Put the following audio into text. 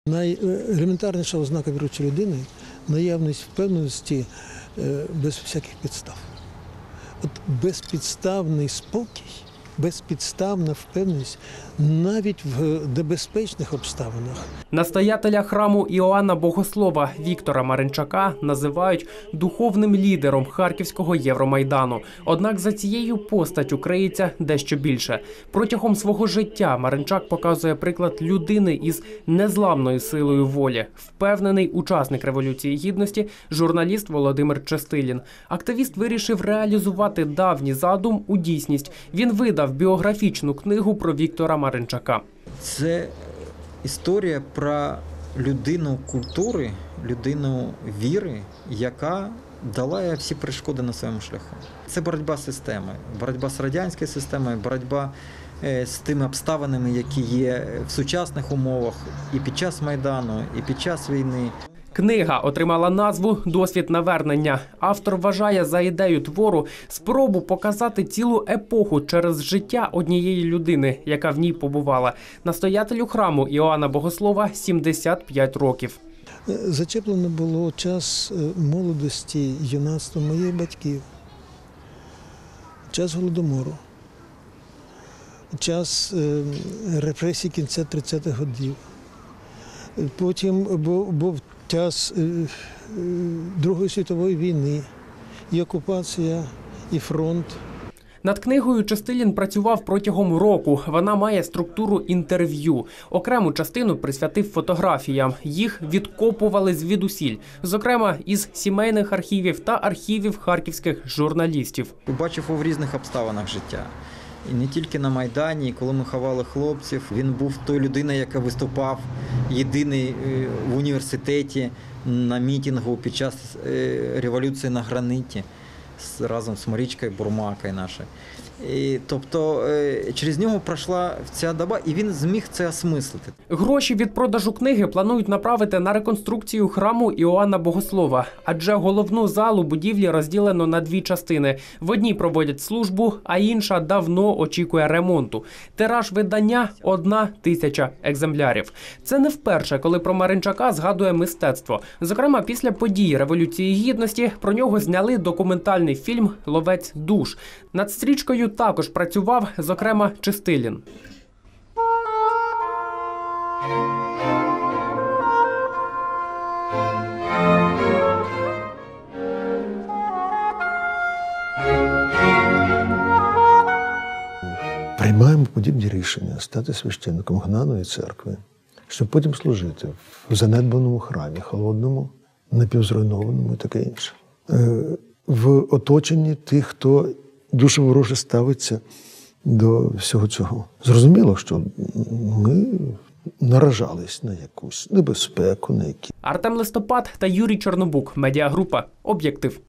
Найелементарніша ознака віруючої людини – наявність впевненості без всяких підстав. От безпідставний спокій, безпідставна впевненість навіть в небезпечних обставинах. Настоятеля храму Іоанна Богослова Віктора Маринчака називають духовним лідером Харківського Євромайдану. Однак за цією постаттю криється дещо більше. Протягом свого життя Маринчак показує приклад людини із незламною силою волі. Впевнений учасник Революції Гідності, журналіст Володимир Чистилін. Активіст вирішив реалізувати давній задум у дійсність. Він видав біографічну книгу про Віктора Маринчака. Це історія про людину культури, людину віри, яка долає всі перешкоди на своєму шляху. Це боротьба з системою, боротьба з радянською системою, боротьба з тими обставинами, які є в сучасних умовах і під час Майдану, і під час війни. Книга отримала назву «Досвід навернення». Автор вважає за ідею твору спробу показати цілу епоху через життя однієї людини, яка в ній побувала. Настоятелю храму Іоанна Богослова 75 років. Зачеплено було час молодості, юнацтва моїх батьків, час Голодомору, час репресій кінця 30-х років. Потім був час Другої світової війни, і окупація, і фронт. Над книгою Чистилін працював протягом року. Вона має структуру інтерв'ю. Окрему частину присвятив фотографіям. Їх відкопували звідусіль. Зокрема, із сімейних архівів та архівів харківських журналістів. Бачив в різних обставинах життя. І не тільки на Майдані, коли ми ховали хлопців, він був той людиною, яка виступав єдиний в університеті на мітингу під час революції на граниті разом з Марічкою Бурмакою нашою. Тобто через нього пройшла ця доба, і він зміг це осмислити. Гроші від продажу книги планують направити на реконструкцію храму Іоанна Богослова. Адже головну залу будівлі розділено на дві частини. В одній проводять службу, а інша давно очікує ремонту. Тираж видання – 1000 екземплярів. Це не вперше, коли про Маринчака згадує мистецтво. Зокрема, після подій Революції Гідності про нього зняли документальний фільм «Ловець душ». Над стрічкою також працював, зокрема, Чистилін. Приймаємо подібні рішення стати священником Гнаної церкви, щоб потім служити в занедбаному храмі, холодному, напівзруйнованому і таке інше. В оточенні тих, хто дуже вороже ставиться до всього цього. Зрозуміло, що ми наражались на якусь небезпеку, на які. Артем Листопад та Юрій Чорнобук. Медіагрупа «Об'єктив».